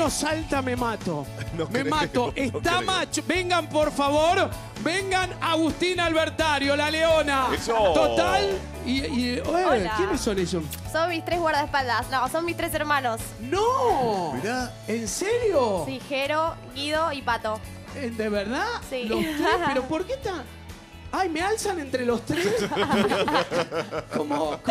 no salta, me mato. No Me creo, mato. no Está creo. macho. Vengan, por favor. Vengan, Agustín Albertario, la leona. ¡Eso! Total. Hola. ¿Quiénes son ellos? Son mis 3 guardaespaldas. No, son mis 3 hermanos. ¡No! Mirá. ¿En serio? Sí, Jero, Guido y Pato. ¿De verdad? Sí. Los tres, pero ¿por qué tan...? Ay, ¿me alzan entre los tres? como...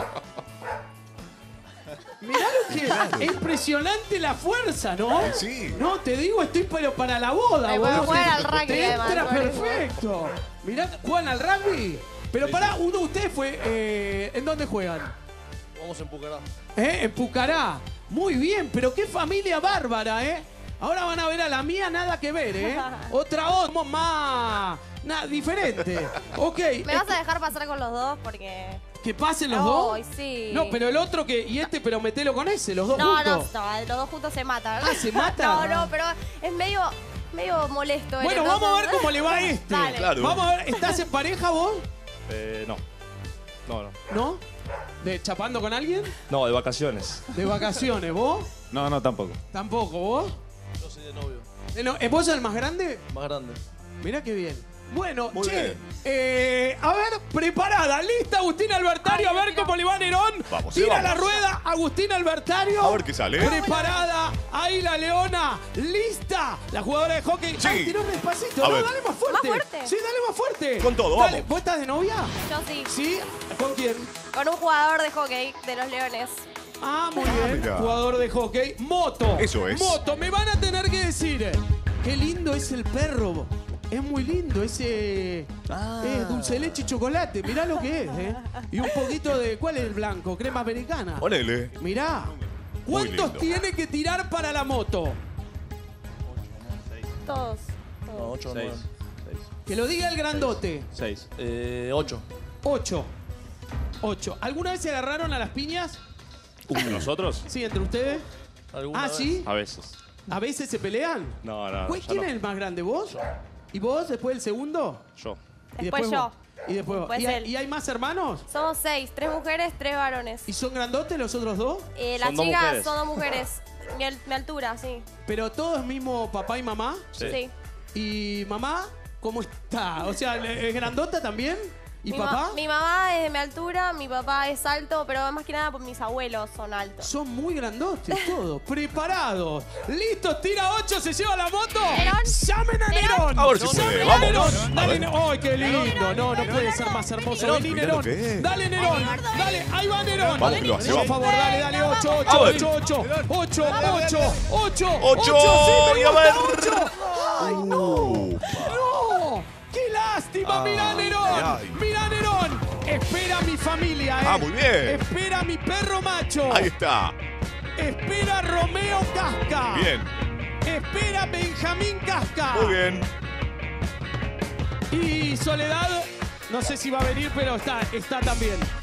Mirá lo que... Es impresionante la fuerza, ¿no? Sí. No, te digo, estoy pero para la boda, Me voy a boludo. jugar al rugby, Te además, entra por eso. perfecto. Mirá, ¿juegan al rugby? Pero pará, uno de ustedes fue... ¿En dónde juegan? Vamos en Pucará. En Pucará. Muy bien, pero qué familia bárbara, ¿eh? Ahora van a ver a la mía, nada que ver, ¿eh? Otra voz, somos más... Nada, diferente. Ok. ¿Me vas a dejar pasar con los dos? Porque... ¿Que pasen los dos? Ay, sí. No, pero el otro que... Y este, pero metelo con ese, los dos No, juntos. no, los dos juntos se matan. Ah, ¿se matan? No, pero es medio molesto. él, Bueno, entonces- vamos a ver cómo le va a este. Dale. Claro. Vamos a ver, ¿estás en pareja vos? No. No. ¿No? ¿De chapando con alguien? No, de vacaciones. ¿De vacaciones? ¿Vos? No, tampoco. Tampoco, ¿vos? Yo soy de novio. ¿Vos sos el más grande? Más grande. Mirá qué bien. Bueno, Muy che, a ver, preparada, lista Agustín Albertario, a ver cómo le va Nerón. Vamos, Tira vamos. la rueda, Agustín Albertario. A ver qué sale. Preparada, ahí la leona, lista. La jugadora de hockey. Sí. Ay, tiró despacito, A no, ver. dale más fuerte. ¿Más fuerte? Sí, dale más fuerte. Con todo, Dale. vamos. ¿Vos estás de novia? Yo sí. Sí. ¿Con quién? Con un jugador de hockey de los Leones. Ah, muy bien. Mirá. Jugador de hockey. Moto. Eso es. Moto. Me van a tener que decir. Qué lindo es el perro. Es muy lindo. Ese es dulce de leche y chocolate. Mirá lo que es, ¿eh? Y un poquito de... ¿Cuál es el blanco? Crema americana. Ponele. Mirá. Muy ¿Cuántos lindo. tiene que tirar para la moto? Todos. No, 8 o 9. Que lo diga el grandote. 6. 8. 8. 8. ¿Alguna vez se agarraron a las piñas? ¿Nosotros? Sí, entre ustedes. ¿Alguna Ah, vez? ¿sí? A veces. ¿A veces se pelean? No. ¿Quién ya es el más grande? ¿Vos? ¿Y vos después el segundo? Yo. Y Después yo. vos. Y después vos. Después él. ¿Y hay más hermanos? Somos 6, 3 mujeres, 3 varones. ¿Y son grandotes los otros dos? Las Son dos chicas mujeres. son 2 mujeres. Mi altura, sí. ¿Pero todos mismo papá y mamá? Sí. ¿Y mamá cómo está? O sea, ¿es grandota también? ¿Y Mi papá? mi mamá es de mi altura, mi papá es alto, pero más que nada por mis abuelos son altos. Son muy grandotes todos. Preparados. ¿Listos? Tira 8, se lleva la moto. Nerón. ¡Llamen a Nerón. Nerón! A ver si ¡Llamen puede, a vamos. Nerón! A Dale, ver. Nerón. ¡Ay, qué lindo! No puede ser más hermoso. Vení, mirá Nerón. lo que es. Dale, Nerón. Dale, ahí va Nerón. Vamos, que lo hace, Por vamos. favor, dale, 8, A 8, ver. 8, 8, 8, 8, 8, 8, sí, me y a gusta, ver. 8. ¡Ay, no! ¡No! ¡Qué lástima! ¡Mirá, Nerón! ay. ¡Mirá, Nerón! Espera a mi familia, ¿eh? Ah, muy bien. Espera a mi perro macho. Ahí está. Espera a Romeo Casca. Bien. Espera a Benjamín Casca. Muy bien. Y Soledad, no sé si va a venir, pero está también.